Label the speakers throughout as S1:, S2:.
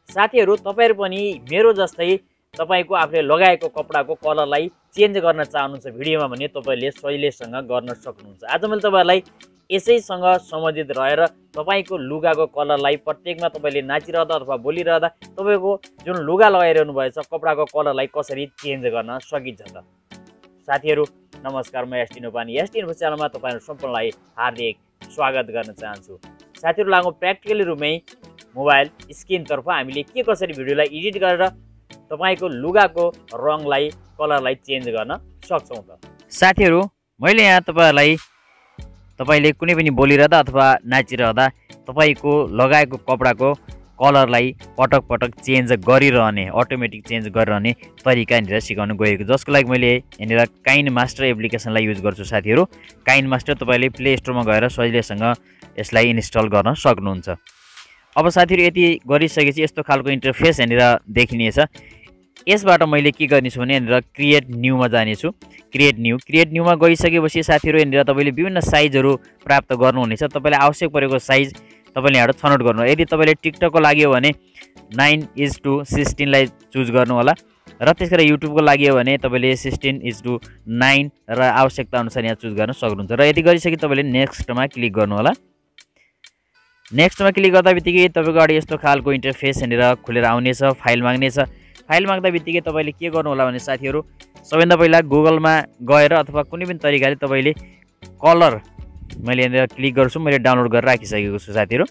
S1: साथीहरू तपाईहरु पनि मेरो जस्तै तपाईको आफूले लगाएको कपडाको कलरलाई चेन्ज गर्न चाहनुहुन्छ भिडियोमा भने तपाईले सजिलैसँग गर्न सक्नुहुन्छ। आज मैले तपाईहरुलाई यसैसँग सम्बन्धित रहेर तपाईको लुगाको कलरलाई प्रत्येकमा तपाईले नाचिरहँदा अथवा बोलिरहँदा तपाईको जुन लुगा लगाइरहनु भएछ कपडाको कलरलाई कसरी चेन्ज गर्न सकिन्छ त। साथीहरू नमस्कार, म एसटी नेपाली एसटी च्यानलमा तपाईहरु सम्पूर्णलाई हार्दिक स्वागत गर्न चाहन्छु। साथीहरू लागौं प्र्याक्टिकली रुपमै मोबाइल स्क्रिनतर्फ हामीले के कसरी भिडियोलाई एडिट गरेर तपाईको लुगाको रङलाई कलरलाई चेन्ज गर्न सक्छौं त। साथीहरू मैले यहाँ तपाईले कुनै पनि बोलिरहँदा अथवा नाचिरहँदा तपाईको लगाएको कपडाको कलरलाई पटक पटक चेन्ज गरिरहने अटोमेटिक चेन्ज गरिरहने तरिका यहाँनिर सिकाउन गएको, जसको लागि मैले यहाँनिर काइन मास्टर एप्लिकेसनलाई युज गर्छु। साथीहरू काइन मास्टर तपाईले प्ले स्टोरमा गएर सजिलैसँग यसलाई इन्स्टल गर्न सक्नुहुन्छ। अब साथीहरू यति गरिसकेपछि यस्तो खालको इन्टरफेस यहाँनिर देखिनेछ। यसबाट मैले के गर्नेछु भने यहाँनिर क्रिएट न्यूमा जानेछु। क्रिएट न्यूमा गइसकेपछि साथीहरू यहाँनिर तपाईले विभिन्न साइजहरू प्राप्त गर्नुहुनेछ। तपाईलाई आवश्यक परेको साइज तपाईले यहाँबाट छनौट गर्नु। यदि तपाईले टिकटकको लागि हो भने 9:16 लाई चुज गर्नु होला र त्यसैगरी युट्युबको लागि हो भने तपाईले 16:9 र आवश्यकता अनुसार यहाँ चुज गर्न सक्नुहुन्छ। र यदि गरिसके तपाईले नेक्स्टमा क्लिक गर्नु होला। नेक्स्टमा क्लिक गर्दा बित्तिकै तपाईको अगाडि यस्तो खालको इन्टरफेस यहाँनिर खुलेर आउनेछ। फाइल माग्नेछ। फाइल माग्दा बित्तिकै तपाईले के गर्नु होला भने साथीहरू सबैभन्दा पहिला गुगलमा गएर अथवा कुनै पनि तरिकाले तपाईले कलर मैले यहाँनिर क्लिक गर्छु। मैले डाउनलोड गरेर राखिसकेको छु साथीहरू।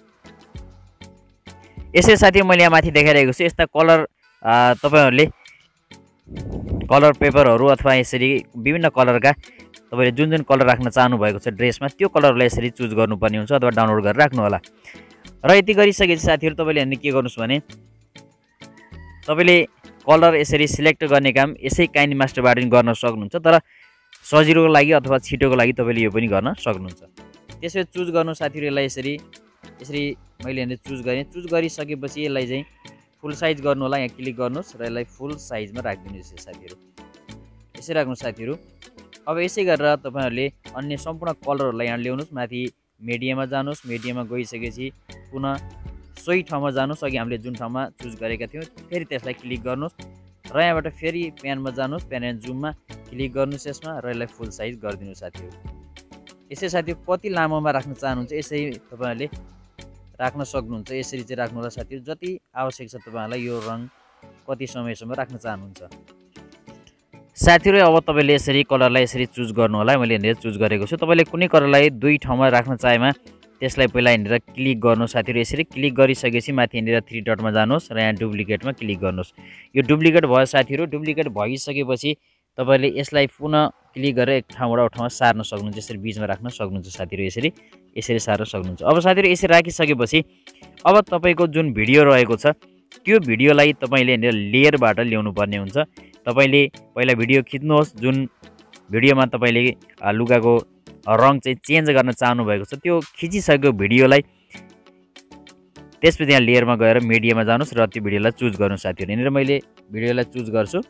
S1: यसै साथी मैले यहाँ माथि देखाइरहेको छु यस्ता कलर तपाईहरुले कलर पेपरहरू अथवा यसरी विभिन्न कलरका तपाईले जुन जुन कलर राख्न चाहनु भएको छ ड्रेसमा त्यो कलरलाई यसरी चुज गर्नुपर्ने हुन्छ अथवा डाउनलोड गरेर राख्नु होला। र यति गरिसकेपछि साथीहरू तपाईले यहाँ के गर्नुस् भने तपाईले कलर यसरी सिलेक्ट गर्ने काम यसै काइन मास्टरबाट पनि गर्न सक्नुहुन्छ। तर सजिलोको लागि अथवा छिटोको लागि तपाईले यो पनि गर्न सक्नुहुन्छ। त्यसै चुज गर्नु साथीहरू यसलाई यसरी मैले यहाँ चुज गरेँ। चुज गरिसकेपछि यसलाई चाहिँ फुल साइज गर्नु होला। यहाँ क्लिक गर्नुस् र यसलाई फुल साइजमा राखिदिनुस् साथीहरू। यसै राख्नु साथीहरू। अब यसै गरेर तपाईहरुले अन्य सम्पूर्ण कलरहरूलाई यहाँ ल्याउनुस्। माथि मिडियममा जानुस्। मिडियममा गइसकेपछि पुनः सोही ठाउँमा जानुस्। अघि हामीले जुन ठाउँमा चुज गरेका थियौँ फेरि त्यसलाई क्लिक गर्नुस् र यहाँबाट फेरि प्यानमा जानुस्। प्यान एन्ड जुममा क्लिक गर्नुस् यसमा र यसलाई फुल साइज गरिदिनु साथीहरू। यसै साथीहरू कति लामोमा राख्न चाहनुहुन्छ यसै तपाईहरुले राख्न सक्नुहुन्छ। यसरी चाहिँ राख्नु होला साथीहरू। जति आवश्यक छ तपाईहरुलाई यो रङ कति समयसम्म राख्न चाहनुहुन्छ साथीहरू। अब तपाईले यसरी कलरलाई यसरी चुज गर्नु होला। मैले यहाँनिर चुज गरेको छु। तपाईले कुनै कलरलाई दुई ठाउँमा राख्न चाहेमा त्यसलाई पहिला यहाँनिर क्लिक गर्नु साथीहरू। यसरी क्लिक गरिसकेपछि माथि यहाँनिर 3 डटमा जानुहोस् र यहाँ डुप्लिकेटमा क्लिक गर्नुहोस्। यो डुप्लिकेट भयो साथीहरू। डुप्लिकेट भइसकेपछि तपाईले यसलाई पुनः क्लिक गरेर एक ठाउँबाट अर्को ठाउँमा सार्न सक्नुहुन्छ। यसरी बीचमा राख्न सक्नुहुन्छ साथीहरू। यसरी सार्न सक्नुहुन्छ। अब साथीहरू यसरी राखिसकेपछि अब तपाईको जुन भिडियो रहेको छ त्यो भिडियोलाई तपाईले यहाँनिर लेयरबाट ल्याउनु पर्ने हुन्छ। तपाईले पहिला भिडियो खिच्नुहोस्। जुन भिडियोमा तपाईले लुगाको रङ चाहिँ चेन्ज गर्न चाहनु भएको छ त्यो खिचिसकेको भिडियोलाई त्यसपछि यहाँ लेयरमा गएर मिडियामा जानुस् र त्यो भिडियोलाई चुज गर्नु साथीहरू। यहाँनिर मैले भिडियोलाई चुज गर्छु।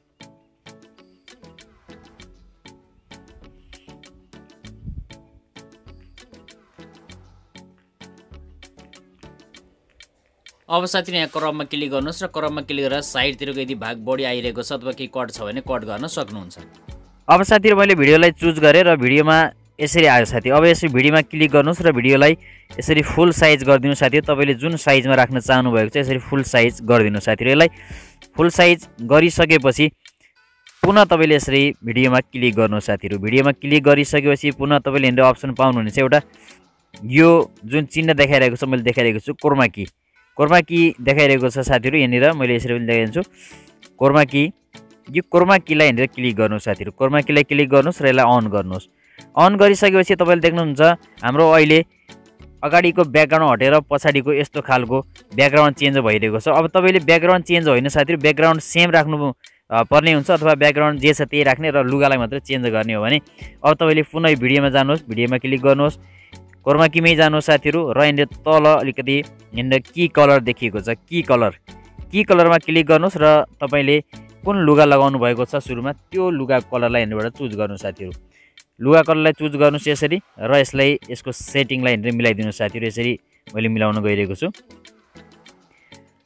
S1: अब साथीहरू यहाँ क्रपमा क्लिक गर्नुहोस् र क्रपमा क्लिक गरेर साइडतिरको यदि भाग बढी आइरहेको छ अथवा केही कट छ भने कट गर्न सक्नुहुन्छ। अब साथीहरू मैले भिडियोलाई चुज गरेँ र भिडियोमा यसरी आयो साथी। अब यसरी भिडियोमा क्लिक गर्नुहोस् र भिडियोलाई यसरी फुल साइज गरिदिनु साथीहरू। तपाईँले जुन साइजमा राख्न चाहनु भएको छ यसरी फुल साइज गरिदिनु साथीहरू। यसलाई फुल साइज गरिसकेपछि पुनः तपाईँले यसरी भिडियोमा क्लिक गर्नु साथीहरू। भिडियोमा क्लिक गरिसकेपछि पुनः तपाईँले यहाँनिर अप्सन पाउनुहुनेछ एउटा यो जुन चिन्ह देखाइरहेको छ मैले देखाइरहेको छु कोर्मा की देखाइरहेको छ साथीहरू। यहाँनिर मैले यसरी पनि देखाइदिन्छु कोर्मा की। यो कोर्मा कीलाई यहाँनिर क्लिक गर्नु साथीहरू। कोर्मा कीलाई क्लिक गर्नुहोस् र यसलाई अन गर्नुहोस्। अन गरिसकेपछि तपाईँले देख्नुहुन्छ हाम्रो अहिले अगाडिको ब्याकग्राउन्ड हटेर पछाडिको यस्तो खालको ब्याकग्राउन्ड चेन्ज भइरहेको छ। अब तपाईँले ब्याकग्राउन्ड चेन्ज होइन साथीहरू, ब्याकग्राउन्ड सेम राख्नु पर्ने हुन्छ अथवा ब्याकग्राउन्ड जे छ त्यही राख्ने र लुगालाई मात्रै चेन्ज गर्ने हो भने अब तपाईँले पुनः भिडियोमा जानुहोस्। भिडियोमा क्लिक गर्नुहोस्। कोर्मा कीमै जानुहोस् साथीहरू र यहाँनिर तल अलिकति यहाँनिर की कलर देखिएको छ। की कलरमा क्लिक गर्नुहोस् र तपाईँले कुन लुगा लगाउनु भएको छ सुरुमा त्यो लुगा कलरलाई यहाँनिरबाट चुज गर्नु साथीहरू। लुगा कलरलाई चुज गर्नुहोस् यसरी र यसको सेटिङलाई यहाँनिर मिलाइदिनु साथीहरू। यसरी मैले मिलाउन गइरहेको छु।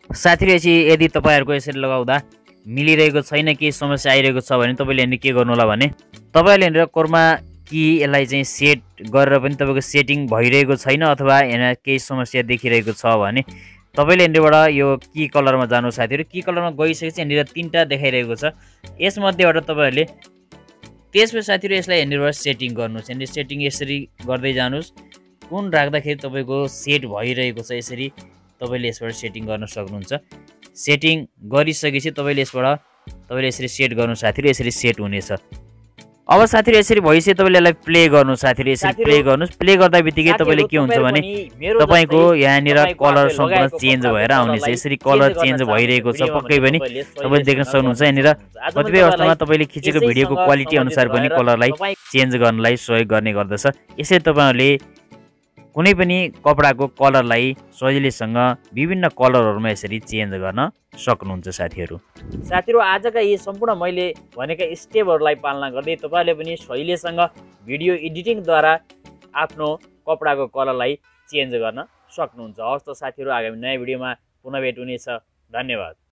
S1: साथीहरू यदि तपाईँहरूको यसरी लगाउँदा मिलिरहेको छैन, केही समस्या आइरहेको छ भने तपाईँले यहाँनिर के गर्नु होला भने तपाईँले यहाँनिर कोरमा कि यसलाई चाहिँ सेट गरेर पनि तपाईँको सेटिङ भइरहेको छैन अथवा यहाँ केही समस्या देखिरहेको छ भने तपाईँले यहाँनिरबाट यो की कलरमा जानु साथीहरू। की कलरमा गइसकेपछि यहाँनिर 3टा देखाइरहेको छ, यसमध्येबाट तपाईँहरूले त्यसपछि साथीहरू यसलाई यहाँनिरबाट सेटिङ गर्नुहोस्। यहाँनिर सेटिङ यसरी गर्दै जानुहोस्, कुन राख्दाखेरि तपाईँको सेट भइरहेको छ यसरी तपाईँले यसबाट सेटिङ गर्न सक्नुहुन्छ। सेटिङ गरिसकेपछि तपाईँले यसरी सेट गर्नु साथीहरू, यसरी सेट हुनेछ। अब साथीहरू यसरी भइसक्यो तपाईँले यसलाई प्ले गर्नु साथीहरू, यसरी प्ले गर्नुहोस्। प्ले गर्दा बित्तिकै तपाईँले के हुन्छ भने तपाईँको यहाँनिर कलर सम्पूर्ण चेन्ज भएर आउनेछ। यसरी कलर चेन्ज भइरहेको छ पक्कै पनि तपाईँले देख्न सक्नुहुन्छ। यहाँनिर कतिपय अवस्थामा तपाईँले खिचेको भिडियोको क्वालिटी अनुसार पनि कलरलाई चेन्ज गर्नलाई सहयोग गर्ने गर्दछ। यसरी तपाईँहरूले कुनै पनि कपडाको कलरलाई सजिलैसँग विभिन्न कलरहरूमा यसरी चेन्ज गर्न सक्नुहुन्छ साथीहरू। आजका यी सम्पूर्ण मैले भनेका स्टेपहरूलाई पालना गर्दै तपाईँहरूले पनि सजिलैसँग भिडियो एडिटिङद्वारा आफ्नो कपडाको कलरलाई चेन्ज गर्न सक्नुहुन्छ। हवस् त साथीहरू, आगामी नयाँ भिडियोमा पुनः भेट हुनेछ। धन्यवाद।